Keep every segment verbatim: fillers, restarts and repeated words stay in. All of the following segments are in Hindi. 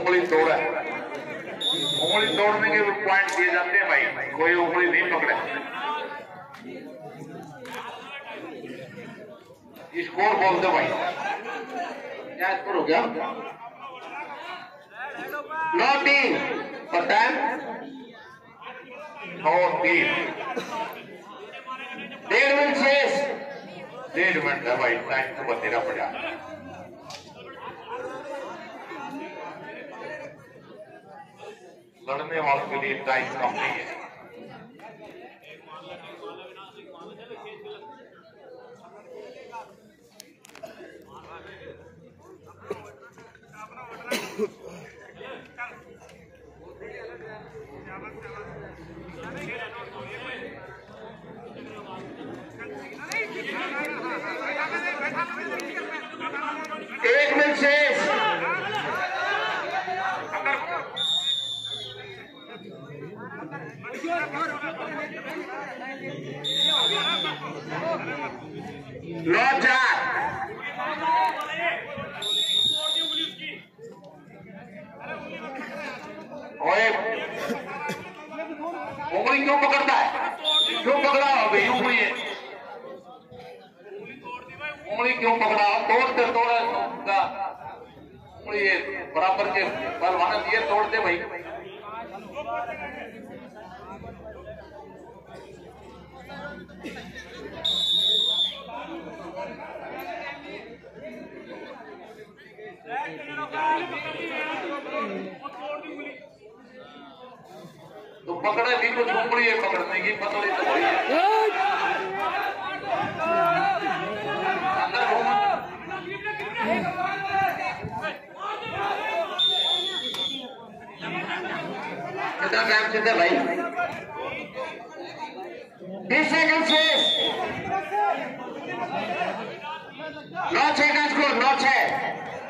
उंगली तोड़ा है, उंगली तोड़ने के पॉइंट दिए जाते हैं भाई, कोई उंगली नहीं पकड़े। स्कोर बोल दो भाई, क्या स्कोर हो गया? नौ तीन और टाइम नौ तीन, डेढ़ मिनट शेष, डेढ़ मिनट है भाई, टाइम तो बतेरा पड़ा। लड़ने वालों के लिए टाइम कम नहीं है। एक मिनट शेष, नौ चार, उंगली क्यों पकड़ता है? क्यों पकड़ा हो भाई उंगली? उंगली क्यों पकड़ा? तोड़ते तोड़े उंगली बराबर के पहलवान दिए, तोड़ते भाई। तो पकड़े भी कुछ उंगली है पकड़ने की, पतली तो वही है। अंदर कितना टाइम से भाई? बीस सेकंड शेष, नौ छह का स्कोर, नौ छह।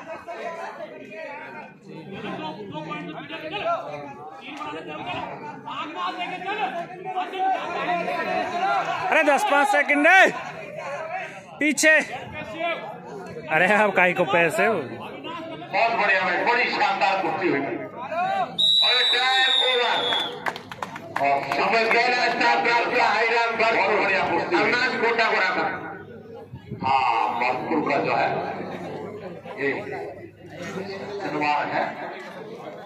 अरे दस पांच सेकंड है पीछे। अरे अब काई को पैसे हो। बहुत बढ़िया भाई, बड़ी शानदार कुश्ती हुई और टाइम ओवर। समझ गए स्टार प्राप्त किया हाईराम पर, बहुत बढ़िया कुश्ती। अविनाश कोटा को रखा। हाँ, भरतपुर का जो है ये धन्यवाद है।